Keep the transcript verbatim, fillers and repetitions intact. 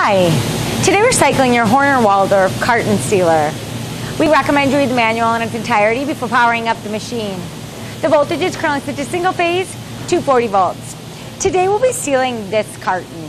Hi, today we're cycling your Hoerner Waldorf Carton sealer. We recommend you read the manual in its entirety before powering up the machine. The voltage is currently set to single phase, two forty volts. Today we'll be sealing this carton.